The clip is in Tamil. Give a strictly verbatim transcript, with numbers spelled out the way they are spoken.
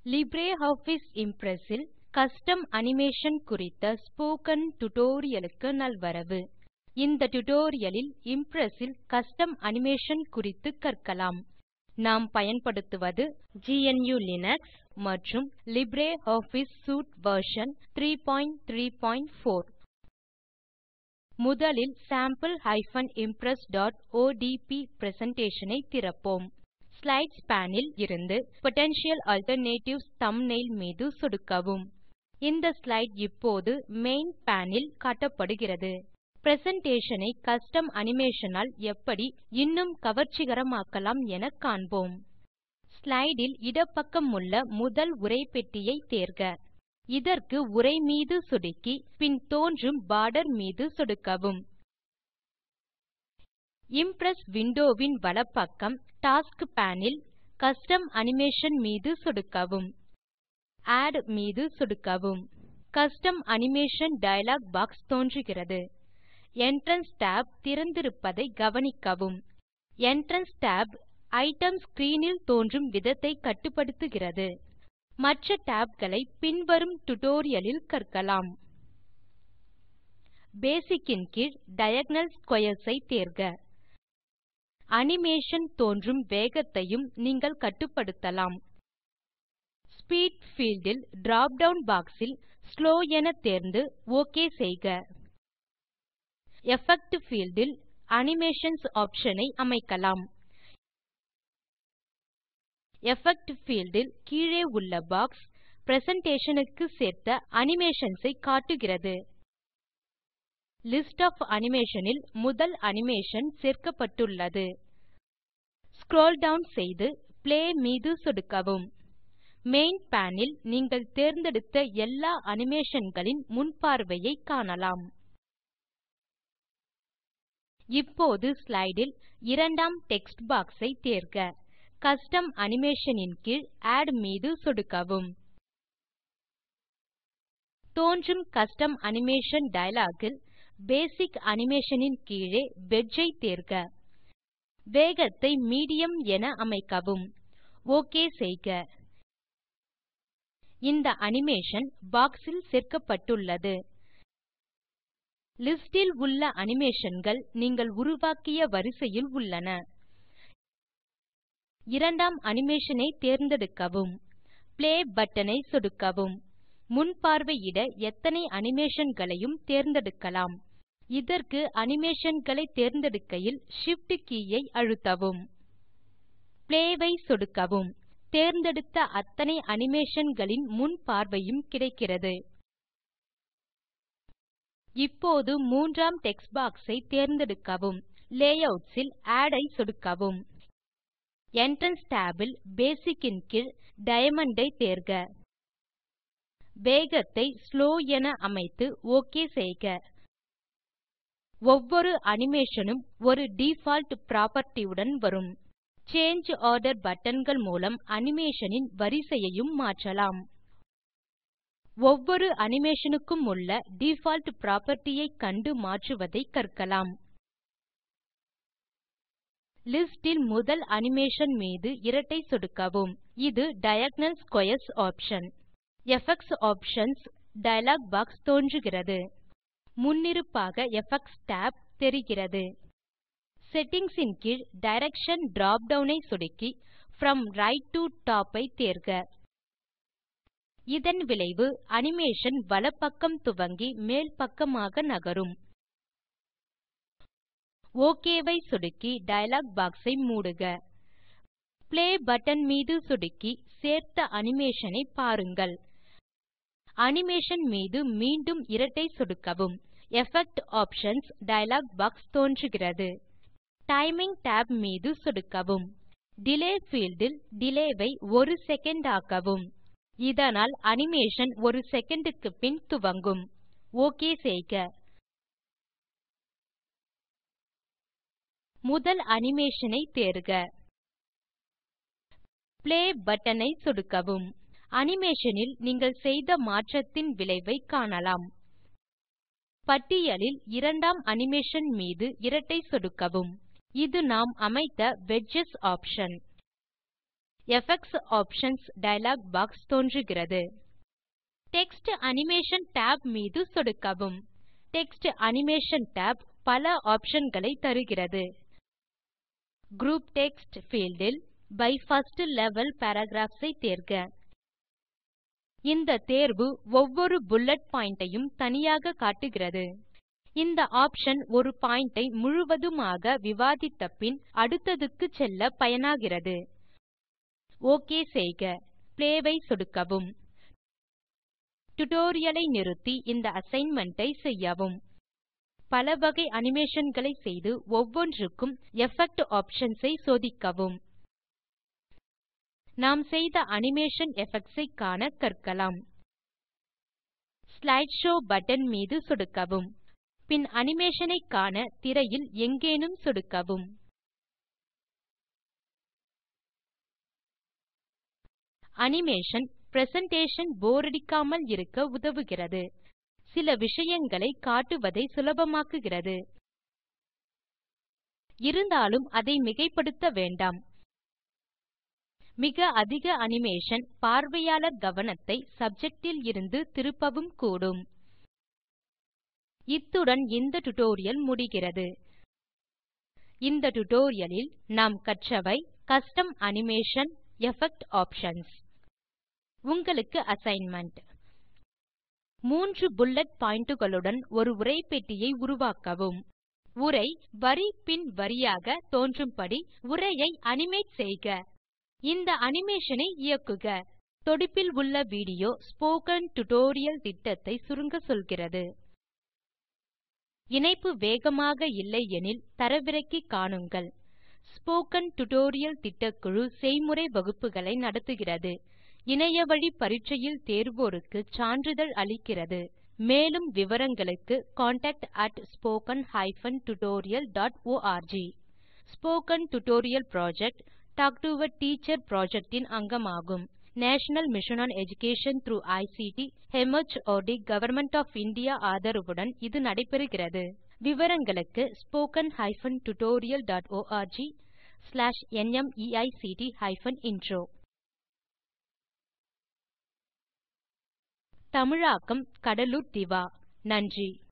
LibreOffice Impress இல் கஸ்டம் அனிமேஷன் குறித்த ஸ்போக்கன் டியூட்டோரியல் க்கு நல்வரவு. இந்த டியூட்டோரியல் இல் இம்ப்ரெஸ் இல் கஸ்டம் அனிமேஷன் குறித்து கற்கலாம். நாம் பயன்படுத்துவது ஜி என் யூ லினக்ஸ் மற்றும் LibreOffice சூட் வெர்ஷன் மூன்று மூன்று நான்கு. முதலில் sample impress dot O D P presentation ஐ திறப்போம். ஸ்லைட்ஸ் பேன் இல் இருந்து பொட்டென்ஷியல் ஆல்டர்நேட்டிவ்ஸ் தம்ப்னெயில் மீது சொடுக்கவும். இந்த ஸ்லைடு இப்போது மெயின் பேன் இல் காட்டப்படுகிறது. பிரசன்டேஷன் ஐ கஸ்டம் அனிமேஷன் ஆல் எப்படி இன்னும் கவர்ச்சிகரமாக்கலாம் என காண்போம். ஸ்லைடு இல் இடப்பக்கமுள்ள முதல் உரைப்பெட்டியை தேர்க. இதற்கு உரை மீது சொடுக்கி பின் தோன்றும் பார்டர் மீது சொடுக்கவும். இம்ப்ரெஸ் விண்டோ வின் வலப்பக்கம் டாஸ்க்ஸ் பேன் இல் கஸ்டம் அனிமேஷன் மீது சொடுக்கவும். ஆட் மீது சொடுக்கவும். கஸ்டம் அனிமேஷன் டயலாக் பாக்ஸ் தோன்றுகிறது. என்ட்ரன்ஸ் tab திறந்திருப்பதை கவனிக்கவும். என்ட்ரன்ஸ் tab ஐட்டம் ஸ்க்ரீன் இல் தோன்றும் விதத்தை கட்டுப்படுத்துகிறது. மற்ற tab களை பின்வரும் டியூட்டோரியல் இல் கற்கலாம். பேசிக் இன் கீழ் டயகோனல் ஸ்க்வேர்ஸ் ஐ தேர்க. அனிமேஷன் தோன்றும் வேகத்தையும் நீங்கள் கட்டுப்படுத்தலாம். ஸ்பீட் பீல்ட் இல் drop டவுன் பாக்ஸ் இல் ஸ்லோ என தேர்ந்து ஒக் செய்க. எஃபெக்ட் பீல்ட் இல் அனிமேஷன்ஸ் ஆப்ஷன் ஐ அமைக்கலாம். எஃபெக்ட் பீல்ட் இல் கீழே உள்ள பாக்ஸ் பிரசன்டேஷன் க்கு சேர்த்த அனிமேஷன்ஸ் ஐ காட்டுகிறது. லிஸ்ட் ஒஃப் அனிமேஷன் இல் முதல் அனிமேஷன் சேர்க்கப்பட்டுள்ளது. ஸ்க்ரோல் டவுன் செய்து பிளே மீது சொடுக்கவும். மெயின் பேன் இல் நீங்கள் தேர்ந்தெடுத்த எல்லா அனிமேஷன் களின் முன்பார்வையை காணலாம். இப்போது ஸ்லைடு இல் இரண்டாம் டெக்ஸ்ட் பாக்ஸ் ஐ தேர்க. கஸ்டம் அனிமேஷன் இன் கீழ் ஆட் மீது சொடுக்கவும். தோன்றும் கஸ்டம் அனிமேஷன் டயலாக் இல் பேசிக் அனிமேஷன் இன் கீழே வெட்ஜ் ஐ தேர்க. வேகத்தை மீடியம் என அமைக்கவும். ஒக் செய்க. இந்த அனிமேஷன் பாக்ஸ் இல் சேர்க்கப்பட்டுள்ளது. லிஸ்ட் இல் உள்ள அனிமேஷன்கள் நீங்கள் உருவாக்கிய வரிசையில் உள்ளன. இரண்டாம் அனிமேஷன் ஐ தேர்ந்தெடுக்கவும். பிளே பட்டன் ஐ சொடுக்கவும். முன்பார்வையிட எத்தனை அனிமேஷன் களையும் தேர்ந்தெடுக்கலாம். இதற்கு அனிமேஷன் களை தேர்ந்தெடுக்கையில் Shift கே ஐ அழுத்தவும். பிளே ஐ சொடுக்கவும். தேர்ந்தெடுத்த அத்தனை அனிமேஷன் களின் முன்பார்வையும் கிடைக்கிறது. இப்போது மூன்றாம் டெக்ஸ்ட் பாக்ஸ் ஐ தேர்ந்தெடுக்கவும். லேயூட்ஸ் இல் ஆட் ஐ சொடுக்கவும். என்ட்ரன்ஸ் tab இல் பேசிக் இன் கீழ் டயமண்ட் ஐ தேர்க. வேகத்தை ஸ்லோ என அமைத்து ஒக் செய்க. ஒவ்வொரு அனிமேஷன் உம் ஒரு டிஃபால்ட் புராப்பர்ட்டி உடன் வரும். சாங்கே ஆர்டர் பட்டன்கள் மூலம் அனிமேஷன் இன் வரிசையையும் மாற்றலாம். ஒவ்வொரு அனிமேஷன் க்கும் உள்ள டிஃபால்ட் புராப்பர்ட்டி ஐ கண்டு மாற்றுவதை கற்கலாம். லிஸ்ட் இல் முதல் அனிமேஷன் மீது இரட்டை சொடுக்கவும். இது diagonal squares option. Effects options dialog box தோன்றுகிறது. முன்னிருப்பாக எஃபெக்ட்ஸ் tab தெரிகிறது. செட்டிங்ஸ் இன் கீழ் டைரக்ஷன் drop டவுன் ஐ சொடுக்கி ப்ரோம் ரைட் டோ டாப் ஐ தேர்க. இதன் விளைவு அனிமேஷன் வலப்பக்கம் துவங்கி மேல் பக்கமாக நகரும். ஒக் ஐ சொடுக்கி டயலாக் பாக்ஸ் ஐ மூடுக. பிளே பட்டன் மீது சொடுக்கி சேர்த்த அனிமேஷன் ஐ பாருங்கள். அனிமேஷன் மீது மீண்டும் இரட்டை சொடுக்கவும். எஃபெக்ட் ஆப்ஷன்ஸ் டயலாக் பாக்ஸ் தோன்றுகிறது. டைமிங் tab மீது சொடுக்கவும். டிலே பீல்ட் இல் டிலே ஐ ஒரு செகண்ட் ஆக்கவும். இதனால் அனிமேஷன் ஒரு செகண்ட் க்கு பின் துவங்கும். ஒக் செய்க. முதல் அனிமேஷன் ஐ தேர்க. பிளே பட்டன் ஐ சொடுக்கவும். அனிமேஷன் இல் நீங்கள் செய்த மாற்றத்தின் விளைவை காணலாம். பட்டியலில் இரண்டாம் அனிமேஷன் மீது இரட்டை சொடுக்கவும். இது நாம் அமைத்த wedges option. Effects options dialog box தோன்றுகிறது. டெக்ஸ்ட் அனிமேஷன் tab மீது சொடுக்கவும். டெக்ஸ்ட் அனிமேஷன் tab பல ஆப்ஷன் களை தருகிறது. குரூப் டெக்ஸ்ட் பீல்ட் இல் பை பிர்ஸ்ட் லெவல் பாராகிராப்ஸ் ஐ தேர்க. இந்த தேர்வு ஒவ்வொரு புல்லெட் பாயிண்ட் ஐயும் தனியாக காட்டுகிறது. இந்த ஆப்ஷன் ஒரு பாயிண்ட் ஐ முழுவதுமாக விவாதித்த பின் அடுத்ததுக்கு செல்ல பயனாகிறது. ஒக் செய்க. பிளே ஐ சொடுக்கவும். டியூட்டோரியல் ஐ நிறுத்தி இந்த அசைன்மென்ட் ஐ செய்யவும். பல வகை அனிமேஷன் களை செய்து ஒவ்வொன்றுக்கும் எஃபெக்ட் ஆப்ஷன்ஸ் ஐ சோதிக்கவும். நாம் செய்த அனிமேஷன் எஃபெக்ட்ஸ் ஐ காண கற்கலாம். ஸ்லைடு ஷோவ் பட்டன் மீது சொடுக்கவும். பின் அனிமேஷன் ஐ காண திரையில் எங்கேனும் சொடுக்கவும். அனிமேஷன் பிரசன்டேஷன் போர் அடிக்காமல் இருக்க உதவுகிறது. சில விஷயங்களை காட்டுவதை சுலபமாக்குகிறது. இருந்தாலும் அதை மிகைப்படுத்த வேண்டாம். மிக அதிக அனிமேஷன் பார்வையாளர் கவனத்தை சப்ஜெக்ட் இலிருந்து திருப்பவும் கூடும். இத்துடன் இந்த டியூட்டோரியல் முடிகிறது. இந்த டியூட்டோரியல் லில் நாம் கற்றவை கஸ்டம் அனிமேஷன் எஃபெக்ட் ஆப்ஷன்ஸ். உங்களுக்கு அசைன்மென்ட். மூன்று புல்லெட் பாயிண்ட் களுடன் ஒரு உரைப்பெட்டியை உருவாக்கவும். உரை வரி பின் வரியாக தோன்றும்படி உரையை அனிமேட் செய்க. இந்த அனிமேஷன் ஐ இயக்குக. தொடுப்பில் உள்ள வீடியோ ஸ்போக்கன் டியூட்டோரியல் திட்டத்தை சுருங்க சொல்கிறது. இணைப்பு வேகமாக இல்லை எனில் தரவிறக்கி காணுங்கள். ஸ்போக்கன் டியூட்டோரியல் திட்டக்குழு செய்முறை வகுப்புகளை நடத்துகிறது. இணையவழி பரீட்சையில் தேர்வோருக்கு சான்றிதழ் அளிக்கிறது. மேலும் விவரங்களுக்கு contact at spoken dash tutorial dot org. Spoken tutorial project talk to a teacher project இன் அங்கமாகும். National mission on education through ICT MHRD government of India ஆதரவுடன் இது நடைபெறுகிறது. விவரங்களுக்கு spoken dash tutorial dot org slash nmeict hyphen intro. தமிழாக்கம் கடலூர் திவா. நன்றி.